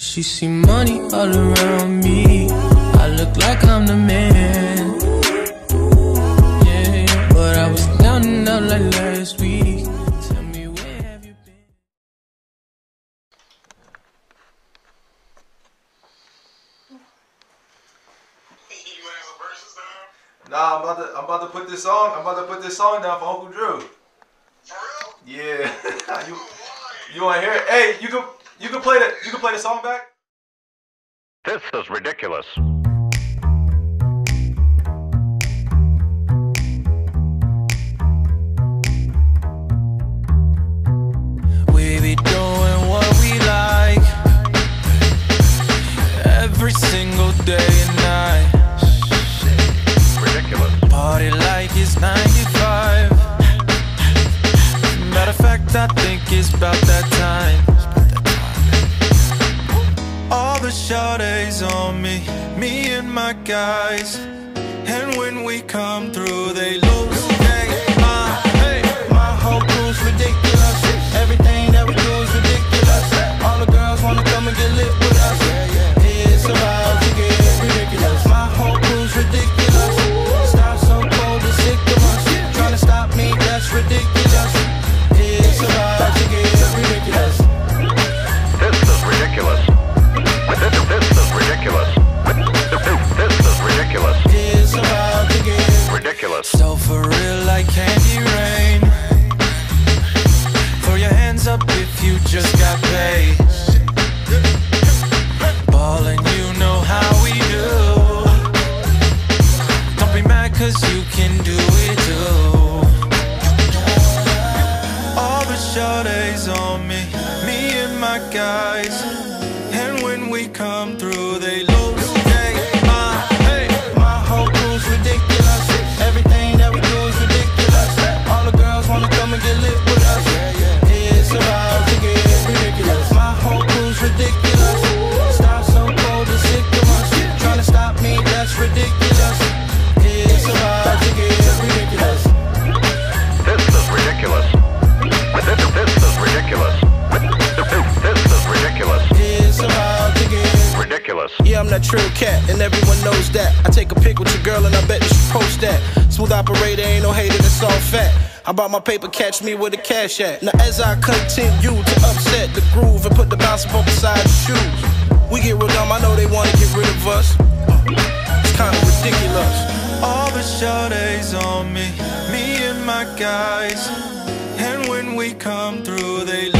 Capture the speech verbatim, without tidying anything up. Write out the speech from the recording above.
She see money all around me. I look like I'm the man. Yeah, but I was down and out like last week. Tell me, where have you been? Nah, I'm about to I'm about to put this song. I'm about to put this song down for Uncle Drew. For real? Yeah. you you want to hear it? Hey, you can you can play the you can play the song back. This is ridiculous. We be doing what we like every single day and night. Ridiculous. Party like it's ninety-five. Matter of fact, I think it's about that time. All the shawty's on me, me and my guys. And when we come through, they lose. Hey, uh, hey. My whole crew's ridiculous. Everything that we do is ridiculous. All the girls wanna come and get lit with us. It's about to get ridiculous. My whole crew's ridiculous. Stop so cold and sick of us. Trying to stop me, that's ridiculous. It's about to get ridiculous. This is ridiculous. This, this is ridiculous. This is ridiculous. It's about to get Ridiculous. so for real like candy rain. Throw your hands up if you just got paid. Ballin', you know how we do. Don't be mad cause you can do it too. All the shawty's on me, me and my guys. And when we come through, they lose. Hey, uh, hey. My whole crew's ridiculous. Everything that we do is ridiculous. All the girls wanna come and get lit with us. It's about to get ridiculous. My whole crew's ridiculous. Stop so cold and sick of us. Trying to stop me, that's ridiculous. It's about to get ridiculous. This is ridiculous. This, this is ridiculous. This is ridiculous. It's about to get Ridiculous. Yeah, I'm that trill cat, and everyone knows that. I take a pic with your girl, and I bet that she post that. Smooth operator, ain't no hater, it's all fat. I bought my paper, catch me with a cash at. Now as I continue to upset the groove and put the bounce up beside the shoes, we get real dumb, I know they wanna get rid of us. It's kinda ridiculous. all the shawty's on me, me and my guys. And when we come through, they